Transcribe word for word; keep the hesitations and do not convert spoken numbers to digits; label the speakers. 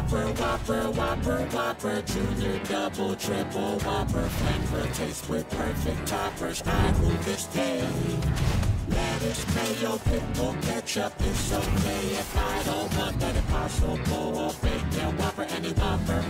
Speaker 1: Whopper, Whopper, Whopper, Whopper, Junior, Double, Triple, Whopper, flavor, taste with perfect toppers. I rule this day. Lettuce, mayo, pickle, ketchup, it's okay if I don't want that impossible. Bacon, Whopper, any Whopper.